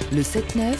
Le 7-9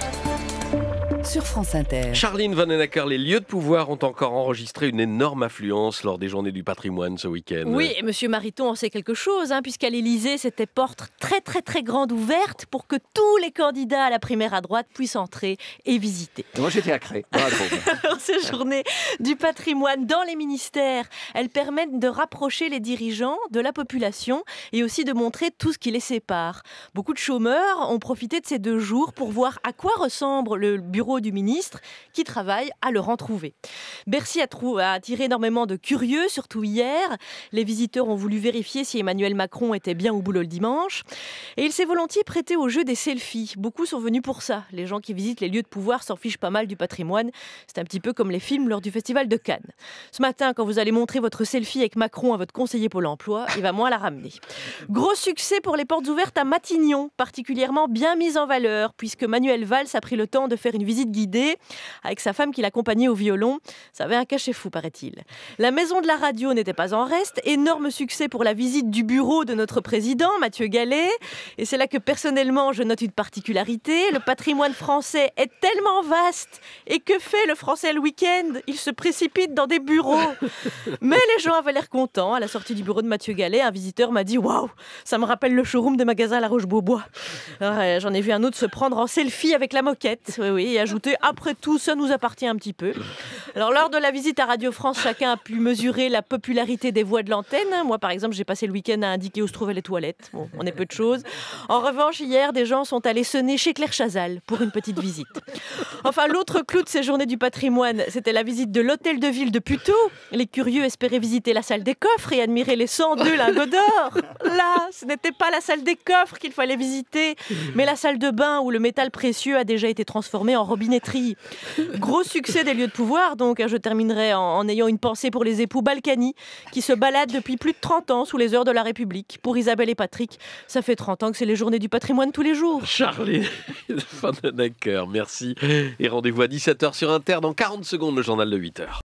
sur France Inter. Charline Vanhoenacker, les lieux de pouvoir ont encore enregistré une énorme affluence lors des Journées du patrimoine ce week-end. Oui, et Monsieur Mariton en sait quelque chose, puisqu'à l'Élysée, c'était porte très grande ouverte pour que tous les candidats à la primaire à droite puissent entrer et visiter. Moi, j'étais à Cré. Alors, ces Journées du patrimoine dans les ministères, elles permettent de rapprocher les dirigeants de la population et aussi de montrer tout ce qui les sépare. Beaucoup de chômeurs ont profité de ces 2 jours pour voir à quoi ressemble le bureau du ministre qui travaille à le retrouver. Bercy a attiré énormément de curieux, surtout hier. Les visiteurs ont voulu vérifier si Emmanuel Macron était bien au boulot le dimanche. Et il s'est volontiers prêté au jeu des selfies. Beaucoup sont venus pour ça. Les gens qui visitent les lieux de pouvoir s'en fichent pas mal du patrimoine. C'est un petit peu comme les films lors du festival de Cannes. Ce matin, quand vous allez montrer votre selfie avec Macron à votre conseiller Pôle emploi, il va moins la ramener. Gros succès pour les portes ouvertes à Matignon, particulièrement bien mise en valeur, puisque Manuel Valls a pris le temps de faire une visite guidée avec sa femme qui l'accompagnait au violon. Ça avait un cachet fou, paraît-il. La maison de la radio n'était pas en reste. Énorme succès pour la visite du bureau de notre président, Mathieu Gallet. Et c'est là que personnellement, je note une particularité. Le patrimoine français est tellement vaste. Et que fait le français le week-end? Il se précipite dans des bureaux. Mais les gens avaient l'air contents. À la sortie du bureau de Mathieu Gallet, un visiteur m'a dit « Waouh, ça me rappelle le showroom des magasins à La Roche-Beaubois. » J'en ai vu un autre se prendre en selfie avec la moquette. Oui, et ajouter « Après tout, ça nous appartient un petit peu. » Alors, lors de la visite à Radio France, chacun a pu mesurer la popularité des voix de l'antenne. Moi, par exemple, j'ai passé le week-end à indiquer où se trouvaient les toilettes. Bon, on est peu de choses. En revanche, hier, des gens sont allés sonner chez Claire Chazal pour une petite visite. Enfin, l'autre clou de ces Journées du patrimoine, c'était la visite de l'hôtel de ville de Puteaux. Les curieux espéraient visiter la salle des coffres et admirer les 102 lingots d'or. Là, ce n'était pas la salle des coffres qu'il fallait visiter, mais la salle de bain où le métal précieux a déjà été transformé en robinetterie. Gros succès des lieux de pouvoir, donc. Je terminerai en ayant une pensée pour les époux Balkany qui se baladent depuis plus de 30 ans sous les heures de la République. Pour Isabelle et Patrick, ça fait 30 ans que c'est les Journées du patrimoine tous les jours. Charline Vanhoenacker, merci. Et rendez-vous à 17h sur Inter dans 40 secondes, le journal de 8h.